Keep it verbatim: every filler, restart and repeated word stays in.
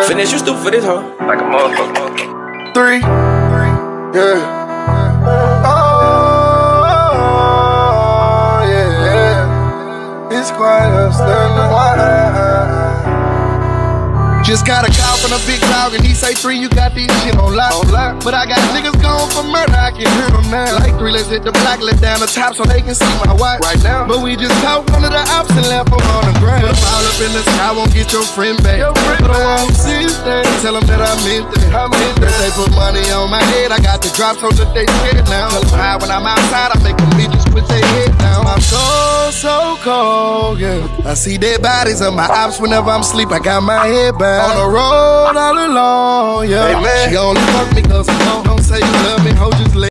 Finesse, you stupid for this, hoe. Like a motherfucker. Three. Yeah. Oh, yeah. It's quite outstanding. Just got a call from a big dog and he say, three, you got this shit on lock. But I got niggas gone for murder, I can hear them now. Like three, let's hit the block, let down the top so they can see my wife right now. But we just caught one of the ops and left them on the ground. Put them all up in the sky, won't get your friend back. Your friend but I won't see that. Tell them that I meant that. I meant that. They put money on my head, I got the drop so that they scared now. Tell them high when I'm outside, I make them bitches put their head down. My soul so cold, yeah. I see dead bodies of my ops whenever I'm asleep, I got my head back. On the road all alone, yeah. Hey, she only fuck me cause I don't, don't say you love me, ho, just let